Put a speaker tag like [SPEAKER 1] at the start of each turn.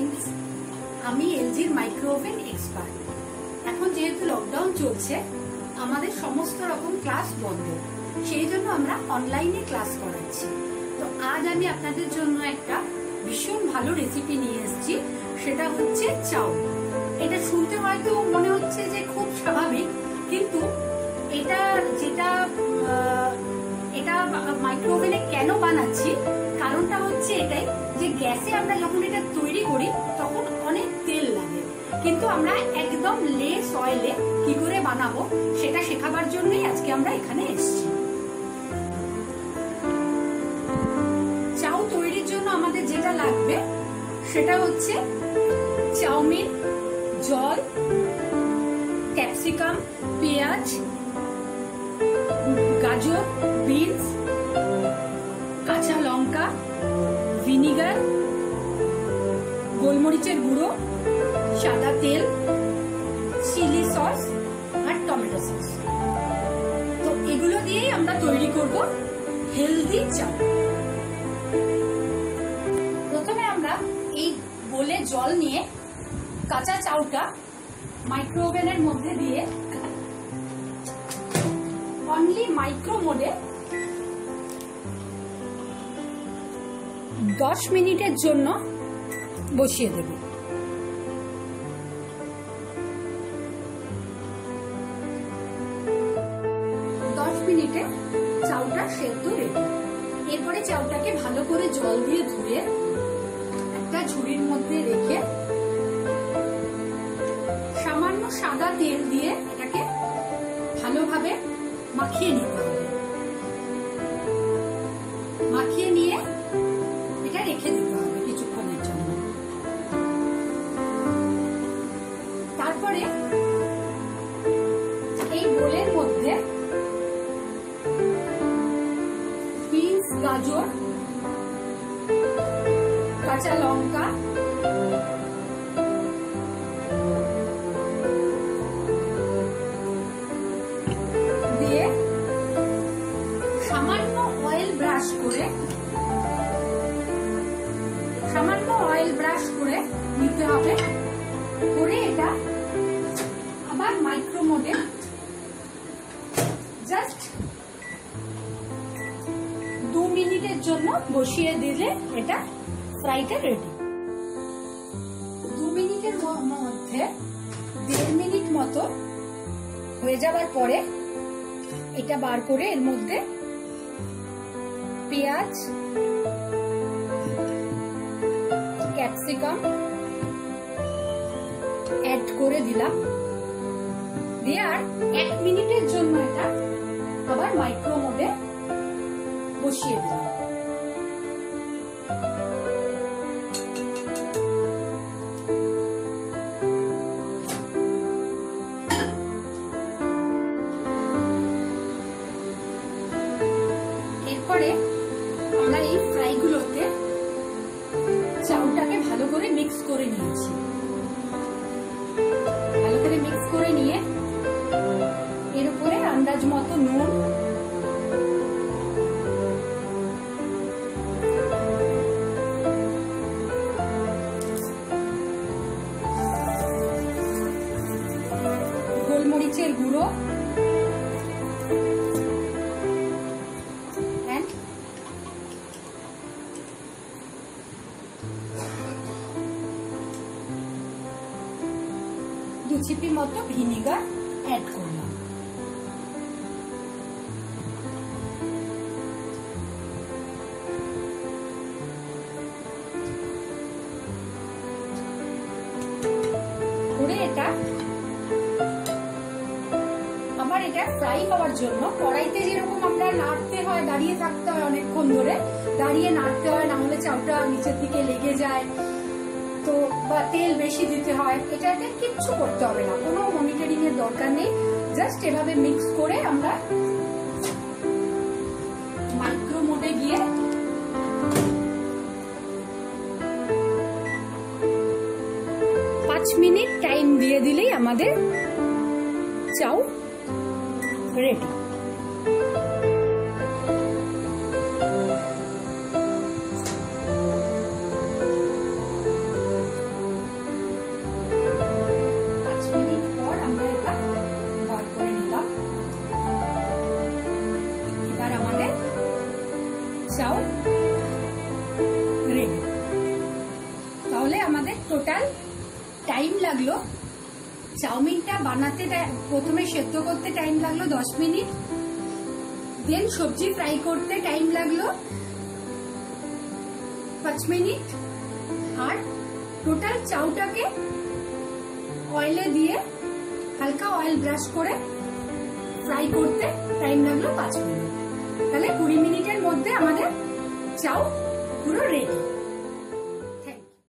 [SPEAKER 1] Friends, আমি এলজির micro oven expert. এখন যেহেতু লকডাউন চলছে, আমাদের সমস্ত রকম ক্লাস বন্ধ, সেই জন্য আমরা অনলাইনে ক্লাস করাচ্ছি। তো আজ আমি আপনাদের জন্য একটা ভীষণ ভালো রেসিপি নিয়ে এসেছি, সেটা হচ্ছে চাউ। এটা শুনতে হয়তো মনে হচ্ছে যে খুব স্বাভাবিক, কিন্তু এটা মাইক্রোওভেনে কেন বানাচ্ছি, কারণটা হচ্ছে এটাই যে গ্যাসে আমরা যখন এটা তৈরি করি তখন অনেক তেল লাগে, কিন্তু আমরা একদম লেস অয়েলে কি করে বানাবো সেটা শেখাবার জন্যই আজকে আমরা এখানে এসেছি। চাউ তৈরির জন্য আমাদের যেটা লাগবে সেটা হচ্ছে চাউমিন, জল, ক্যাপসিকাম, পেঁয়াজ, গাজর, বিনস, কাঁচা লঙ্কা, ভিনিগার, গোলমরিচের গুঁড়ো, সাদা তেল, চিলি সস আর টমেটো সস। তো এগুলো দিয়েই আমরা তৈরি করব হেলদি চাউ। প্রথমে আমরা এই বোলে জল নিয়ে কাঁচা চাউটা মাইক্রোওভেনের মধ্যে দিয়ে অনলি মাইক্রো মোডে 10 মিনিটের জন্য বসিয়ে দেব। 10 মিনিটে চাউটা সেদ্ধ রেডি। এরপরে চাউটাকে ভালো করে জল দিয়ে ধুয়ে একটা ঝুড়ির মধ্যে রেখে সামান্য সাদা তেল দিয়ে এটাকে ভালোভাবে মাখিয়ে নিতে হবে। মাখিয়ে নিয়ে এটা রেখে দিতে হবে কিছুক্ষণের জন্য। তারপরে এই বোলের মধ্যে বিনস, গাজর, কাঁচা লঙ্কা, দিয়ে সামান্য অয়েল ব্রাশ করে নিতে হবে। করে এটা আবার মাইক্রো মোডে জাস্ট 2 মিনিটের জন্য বসিয়ে দিলে এটা ফ্রাইটা রেডি। 2 মিনিটের মধ্যে 1.5 মিনিট মতো হয়ে যাবার পরে এটা বার করে এর মধ্যে পেঁয়াজ, ক্যাপসিকাম অ্যাড করে দিলাম, দিয়ে আর 1 মিনিটের জন্য এটা আবার মাইক্রো মোডে বসিয়ে দিলাম। এরপরে আমরা এই ফ্রাইগুলোতে চাউটাকে ভালো করে মিক্স করে নিয়েছি। ভালো করে মিক্স করে নিয়ে এর উপরে আন্দাজ মতো নুন, গোলমরিচের গুঁড়ো, 2 চিপি মতো ভিনিগার অ্যাড করলাম। করে এটা ফ্রাই হওয়ার জন্য কড়াইতে যেরকম আমরা নাড়তে হয়, দাঁড়িয়ে থাকতে হয় অনেকক্ষণ ধরে, দাঁড়িয়ে নাড়তে হয়, না হলে চাউটা নিচের দিকে লেগে যায়, তো বা তেল বেশি দিতে হয়। এটাতে কিচ্ছু করতে হবে না, কোনো মনিটরিং এর দরকার নেই। জাস্ট এভাবে মিক্স করে আমরা মাইক্রো মোডে গিয়ে 5 মিনিট টাইম দিয়ে দিলেই আমাদের চাউ রেডি। চাউ রেডি। তাহলে আমাদের টোটাল টাইম লাগলো, চাউমিনটা বানাতে প্রথমে সেদ্ধ করতে টাইম লাগলো 10 মিনিট, দেন সবজি ফ্রাই করতে টাইম লাগলো 5 মিনিট, আর টোটাল চাউটাকে অয়েলে দিয়ে হালকা অয়েল ব্রাশ করে ফ্রাই করতে টাইম লাগলো 5 মিনিট। তাহলে 20 মিনিটের মধ্যে আমাদের চাউ পুরো রেডি।